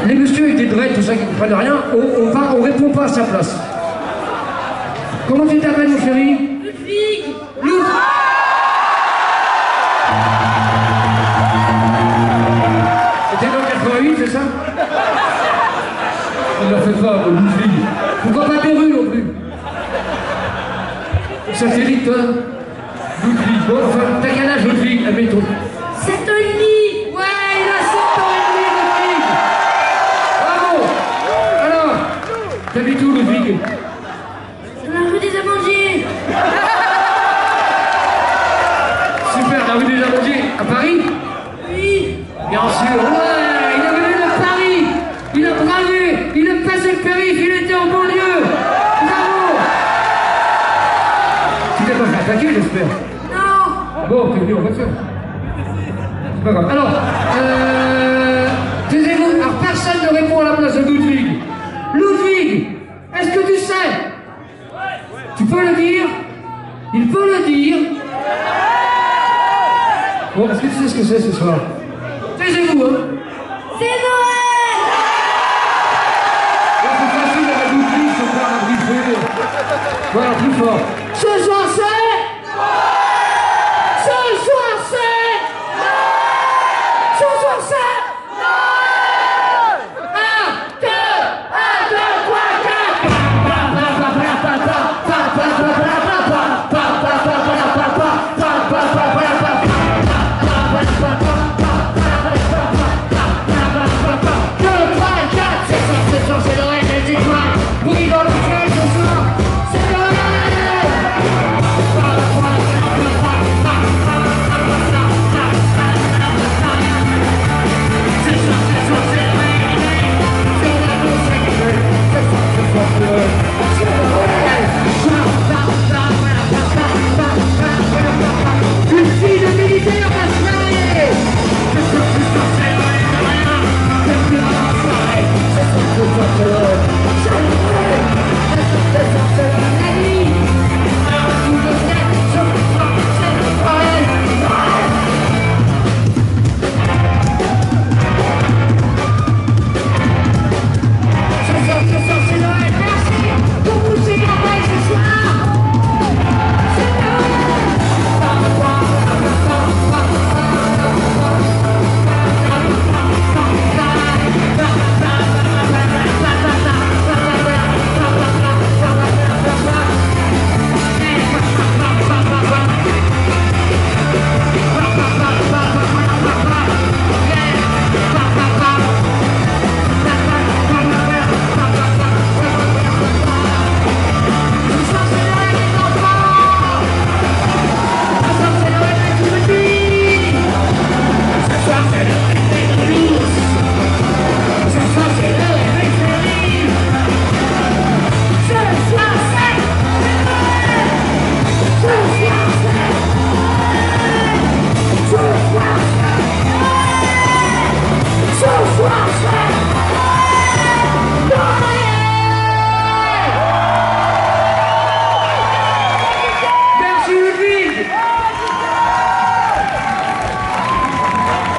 les messieurs avec des dreads, tout ça, qui ne comprennent rien, on répond pas à sa place. Comment tu t'appelles, mon chéri? Ludwig. Ludwig. C'était dans 88, c'est ça? On ne la fait pas, Ludwig. Pourquoi pas Perru non plus? Satellite, toi? Ludwig. Bon, enfin, t'as quel âge, Ludwig? Admettons. 7 ans et demi. Ouais, il a 7 ans et demi, Ludwig. Bravo. Alors, t'habites où, Ludwig? Dans la rue des Amandiers. Super, la rue des Amandiers, à Paris? Oui. Bien sûr, ouais, il est venu de Paris. Il a bravé, il a passé le périph', il était en banlieue. Bravo. Tu t'es pas fait attaquer, j'espère? Non. Bon, t'es venu en voiture. C'est pas grave. Alors, taisez-vous. Alors, personne ne répond à la place de Ludwig. Ludwig, est-ce que tu sais? Tu peux le dire? Il peut le dire. Bon, est-ce que tu sais ce que c'est ce soir? Taisez-vous, hein? C'est Noël. C'est facile avec Ludwig, c'est pas un griffer. Voilà, plus fort.